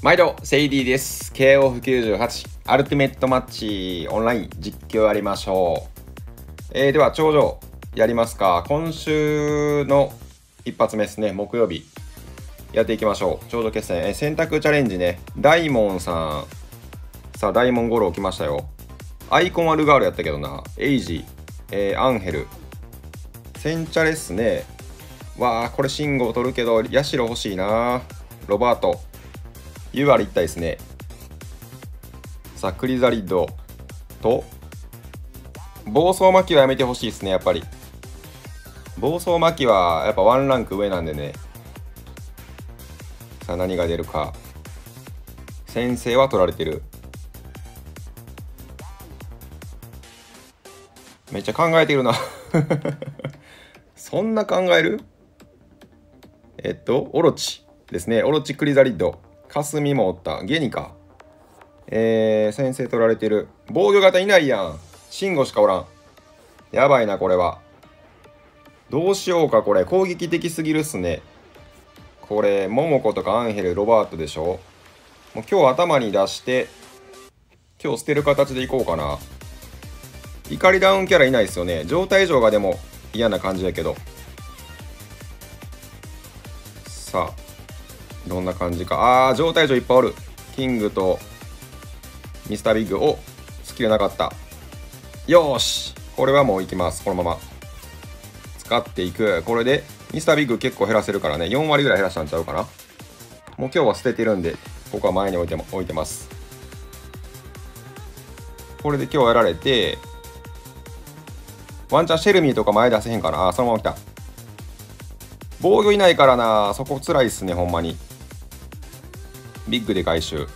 毎度、セイディです。KOF98 アルティメットマッチオンライン実況やりましょう。では、頂上やりますか。今週の一発目ですね、木曜日。やっていきましょう。頂上決戦、選択チャレンジね。大門さん。さあ、大門ゴロ来ましたよ。アイコンはルガールやったけどな。エイジ、アンヘル。センチャレっすね。わあ、これ信号取るけど、ヤシロ欲しいな。ロバート。UR 一体ですね。さあ、クリザリッドと、暴走巻きはやめてほしいですね、やっぱり。暴走巻きはやっぱワンランク上なんでね。さあ、何が出るか。先制は取られてる。めっちゃ考えてるな。そんな考える？オロチですね。オロチクリザリッド。かすみもおった。ゲニか。先制取られてる。防御型いないやん。シンゴしかおらん。やばいな、これは。どうしようか、これ。攻撃的すぎるっすね。これ、モモコとかアンヘル、ロバートでしょ。もう今日頭に出して、今日捨てる形でいこうかな。怒りダウンキャラいないですよね。状態上がでも嫌な感じだけど。さあ。どんな感じか。状態上いっぱいおる。キングとミスタービッグ。お、スキルなかった。よーし。これはもういきます。このまま。使っていく。これでミスタービッグ結構減らせるからね。4割ぐらい減らしたんちゃうかな。もう今日は捨ててるんで、ここは前に置いてます。これで今日やられて、ワンチャンシェルミーとか前出せへんかな。そのまま来た。防御いないからな。そこ辛いっすね、ほんまに。ビッグで回収。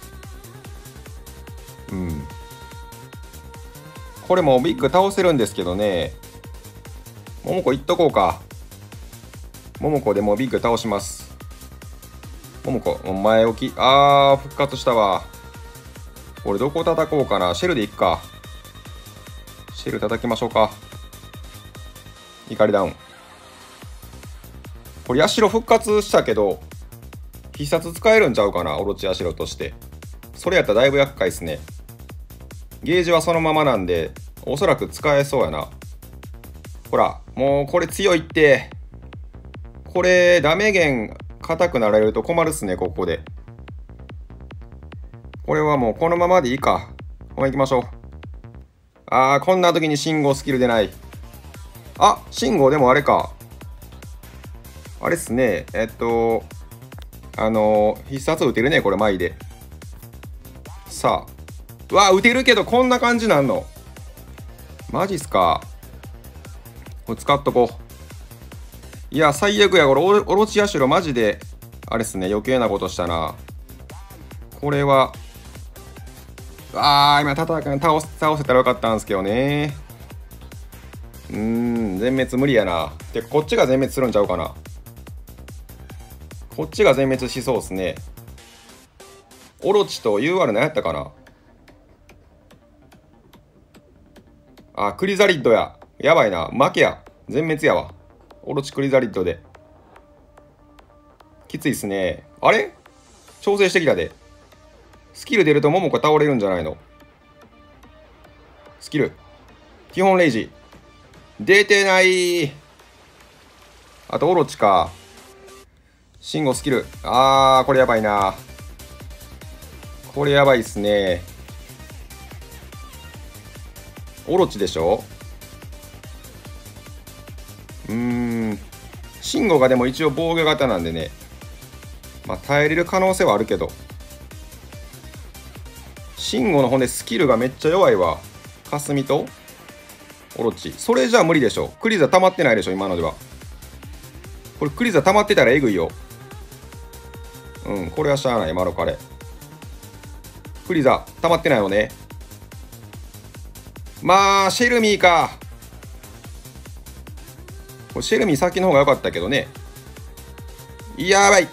これもビッグ倒せるんですけどね。モモコいっとこうか。モモコでもビッグ倒します。モモコ、前置き。復活したわ。これどこ叩こうかな。シェルでいくか。シェル叩きましょうか。怒りダウン。これヤシロ復活したけど、必殺使えるんちゃうかな。オロチヤシロとして。それやったらだいぶ厄介っすね。ゲージはそのままなんで、おそらく使えそうやな。ほら、もうこれ強いって。これ、ダメ源硬くなられると困るっすね、ここで。これはもうこのままでいいか。このまま行きましょう。こんな時に信号スキル出ない。信号でもあれか。あれっすね。必殺打てるね、これ、前で。さあ。打てるけど、こんな感じなんの。マジっすか。これ使っとこう。いや、最悪や。これ、オロチヤシロ、マジで、あれっすね、余計なことしたな。これは、今、倒せたらよかったんですけどね。全滅無理やな。てか、こっちが全滅するんちゃうかな。こっちが全滅しそうっすね。オロチと UR 何やったかな。クリザリッドや。やばいな。負けや。全滅やわ。オロチクリザリッドで。きついっすね。あれ調整してきたで。スキル出るとモモコ倒れるんじゃないの。スキル。基本レイジ。出てない。あとオロチか。シンゴスキル。これやばいな。これやばいっすね。オロチでしょ。シンゴがでも一応防御型なんでね。耐えれる可能性はあるけど。シンゴのほんでスキルがめっちゃ弱いわ。かすみとオロチ。それじゃあ無理でしょ。クリザ溜まってないでしょ、今のでは。これクリザ溜まってたらえぐいよ。これはしゃあない、マロカレ。クリザ、溜まってないよね。シェルミーか。これシェルミー先の方が良かったけどね。やばい。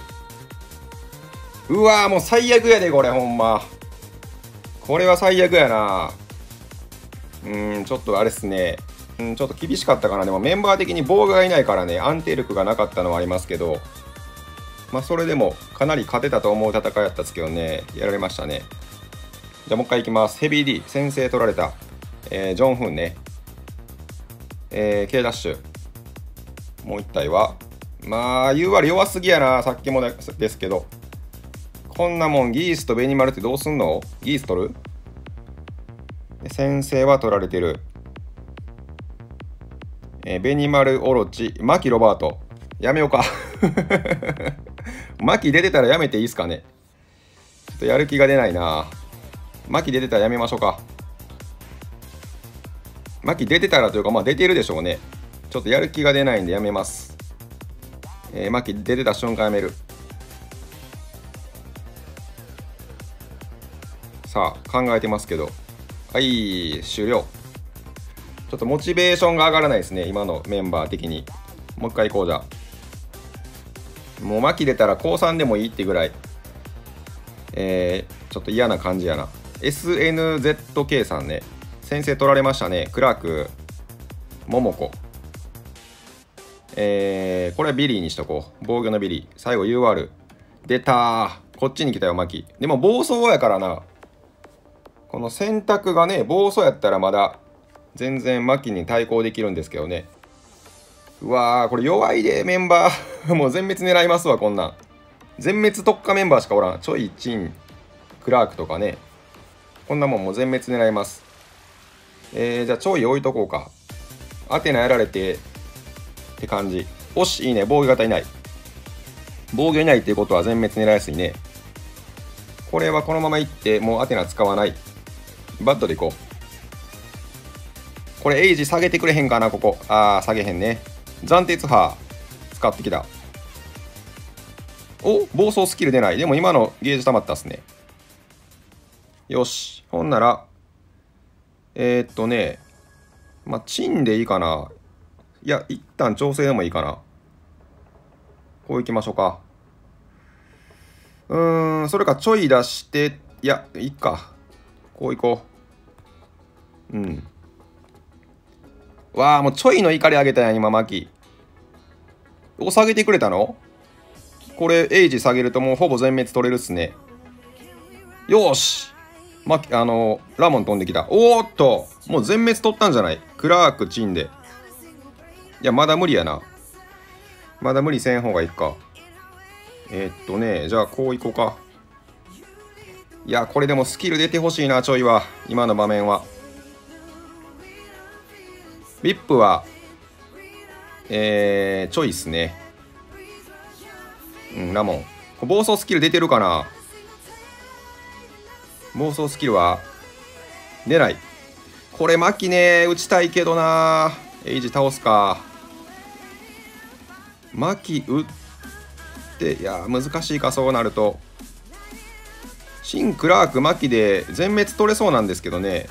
もう最悪やで、これ、ほんま。これは最悪やな。ちょっとあれっすね。ちょっと厳しかったかな。でもメンバー的に防具がいないからね、安定力がなかったのはありますけど。 まあそれでもかなり勝てたと思う戦いやったんですけどね、やられましたね。じゃあもう一回いきます。ヘビー D 先制取られた、ジョンフンね、K ダッシュもう一体はまあ U 割弱すぎやな。さっきもですけど、こんなもんギースとベニマルってどうすんの？ギース取る？先制は取られてる。ベニマルオロチマキロバートやめようかマキ出てたらやめていいっすかね。ちょっとやる気が出ないな。マキ出てたらやめましょうか。マキ出てたらというか、まあ出てるでしょうね。ちょっとやる気が出ないんでやめます。マキ出てた瞬間やめる。さあ考えてますけど、はい終了。ちょっとモチベーションが上がらないですね、今のメンバー的に。もう一回行こう。じゃあもうマキ出たら高3でもいいってぐらい、ちょっと嫌な感じやな。 SNZK さんね、先生取られましたね。クラーク桃子、これはビリーにしとこう。防御のビリー。最後 UR 出たー。こっちに来たよマキ。でも暴走やからな。この選択がね暴走やったらまだ全然マキに対抗できるんですけどね。うわーこれ弱いでメンバーもう全滅狙いますわ。こんなん全滅特化メンバーしかおらん。ちょいチンクラークとかね、こんなもんもう全滅狙います。じゃあちょい置いとこうか。アテナやられてって感じ。おしいいね。防御型いない。防御いないっていうことは全滅狙いやすいね。これはこのままいってもうアテナ使わない。バットでいこう。これエイジ下げてくれへんかな。ここ下げへんね。暫定ツハー使ってきた。お暴走スキル出ない。でも今のゲージ溜まったっすね。よしほんならまあチンでいいかな。いや一旦調整でもいいかな。こういきましょうか。それかちょい出して、いやいっか、こういこう。わあもうちょいの怒り上げたやん今マキ。お下げてくれたの？これエイジ下げるともうほぼ全滅取れるっすね。よしラモン飛んできた。おーっともう全滅取ったんじゃない？クラークチンで。いやまだ無理やな。まだ無理せん方がいいか。じゃあこういこうか。いやこれでもスキル出てほしいな。ちょいは今の場面は。ビップはちょいっすね。ラモン暴走スキル出てるかな。暴走スキルは出ない。これマキね打ちたいけどな。エイジ倒すか。マキ打っていや難しいか。そうなるとシンクラークマキで全滅取れそうなんですけどね。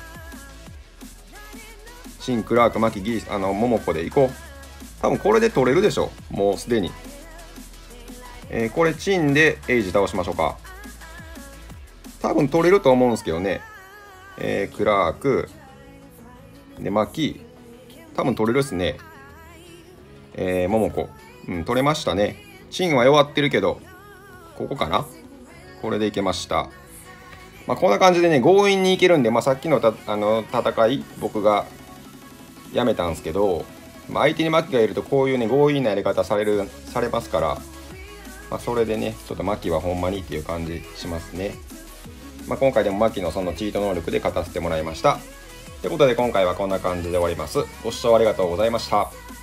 シンクラークマキギーモモコでいこう。多分これで取れるでしょもうすでに。これチンでエイジ倒しましょうか。多分取れると思うんですけどね。クラークでマキ多分取れるっすね。モモコ取れましたね。チンは弱ってるけどここかな。これでいけました。まあこんな感じでね強引にいけるんで、まあ、さっきの戦い僕がやめたんですけど、まあ、相手にマキがいるとこういうね強引なやり方されますから、まあ、それでねちょっとマキはほんまにっていう感じしますね。まあ、今回でもマキのそのチート能力で勝たせてもらいました。ということで今回はこんな感じで終わります。ご視聴ありがとうございました。